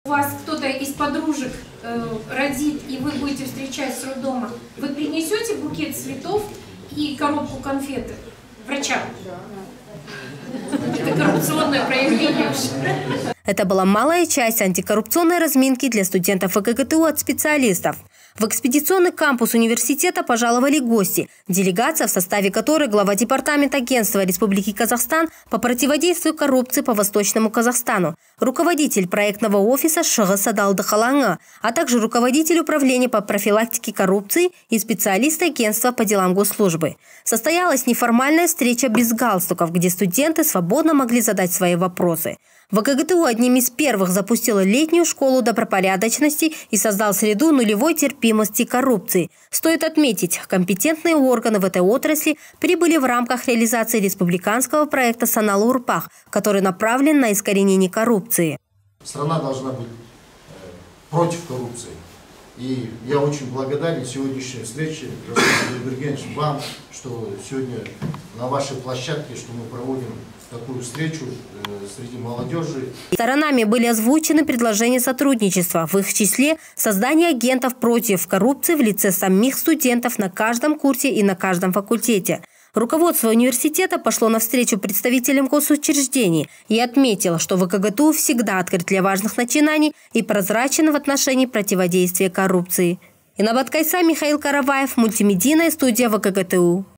У вас кто-то из подружек родит, и вы будете встречать с роддома, вы принесете букет цветов и коробку конфеты врачам? Это коррупционное проявление. Это была малая часть антикоррупционной разминки для студентов ВКГТУ от специалистов. В экспедиционный кампус университета пожаловали гости. Делегация, в составе которой глава департамента Агентства Республики Казахстан по противодействию коррупции по Восточному Казахстану, руководитель проектного офиса Шығыс Адалдық алаңы, а также руководитель управления по профилактике коррупции и специалисты агентства по делам госслужбы. Состоялась неформальная встреча без галстуков, где студенты свободно могли задать свои вопросы. ВКГТУ одним из первых запустила летнюю школу добропорядочности и создал среду нулевой терпимости к коррупции. Стоит отметить, компетентные органы в этой отрасли прибыли в рамках реализации республиканского проекта «Саналы-Урпах», который направлен на искоренение коррупции. Страна должна быть против коррупции. И я очень благодарен сегодняшней встрече, Расул Бергенович, вам, что сегодня на вашей площадке, что мы проводим такую встречу среди молодежи. Сторонами были озвучены предложения сотрудничества, в их числе создание агентов против коррупции в лице самих студентов на каждом курсе и на каждом факультете. Руководство университета пошло навстречу представителям госучреждений и отметило, что ВКГТУ всегда открыт для важных начинаний и прозрачен в отношении противодействия коррупции. Инабат Кайса, Михаил Караваев, мультимедийная студия ВКГТУ.